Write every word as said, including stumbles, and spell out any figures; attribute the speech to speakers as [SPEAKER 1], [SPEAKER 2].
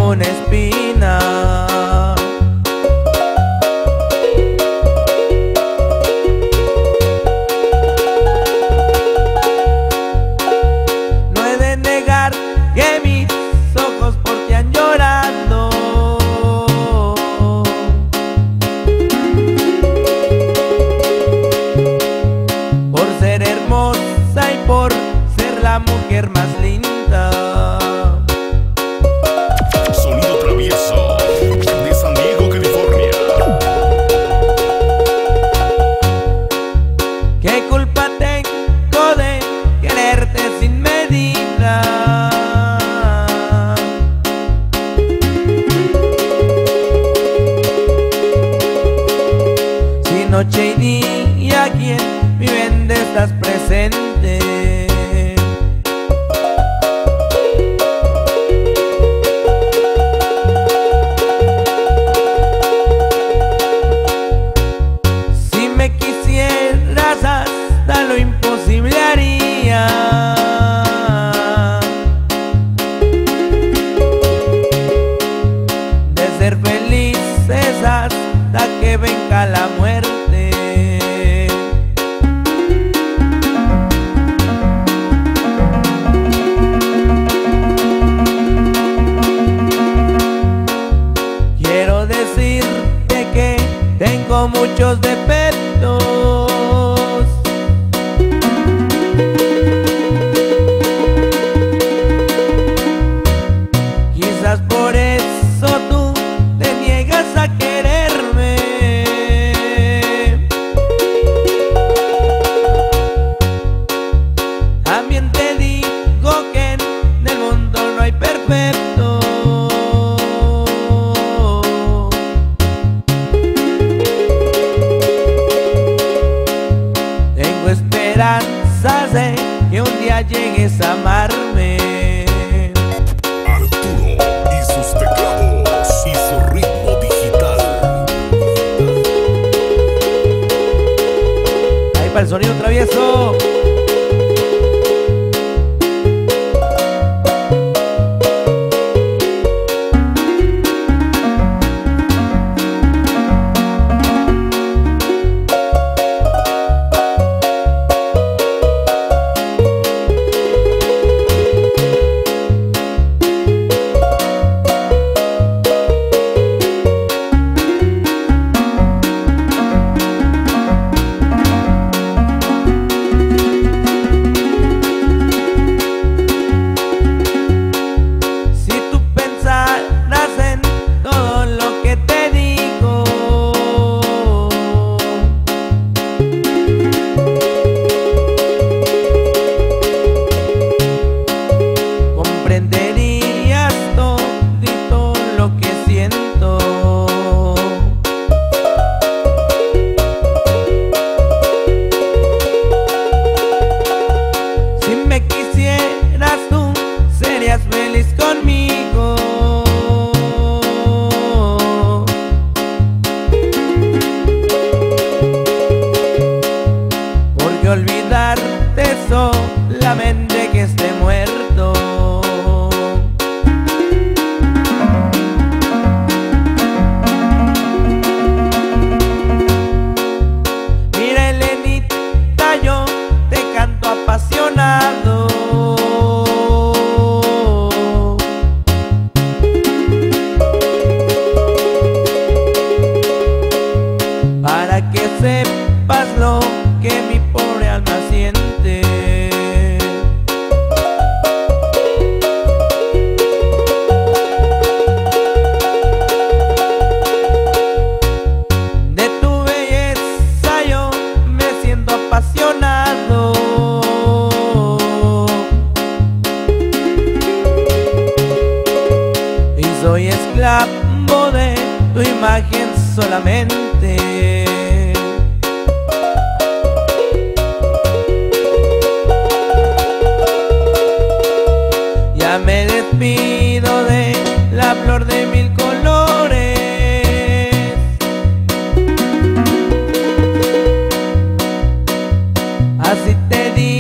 [SPEAKER 1] como una espina. No he de negar que mis ojos por ti han llorado, por ser hermosa y por ser la mujer más linda.
[SPEAKER 2] Sonido Travieso de San Diego, California.
[SPEAKER 1] ¿Qué culpa tengo de quererte sin medida? Si noche y día aquí en mi mente estás presente. Si me quisieras hasta lo imposible haría. De ser felices hasta que venga la muerte. Quiero decirte que tengo muchos defectos, quizás por eso tú te niegas a quererme. También te digo que en el mundo no hay perfecto. Tengo esperanzas de que un día llegues a amarme.
[SPEAKER 2] Arturo y sus teclados y su ritmo digital.
[SPEAKER 1] Ahí para el sonido travieso. Comprenderías todito lo que siento. Si me quisieras tú, serías feliz conmigo. Porque olvidarte solamente que esté muerto. Mira, Elenita, yo te canto apasionado, para que sepas lo que mi pobre alma siente. De tu belleza yo me siento apasionado, y soy esclavo de tu imagen solamente. Ya me despido de la flor de mil colores. Así te digo.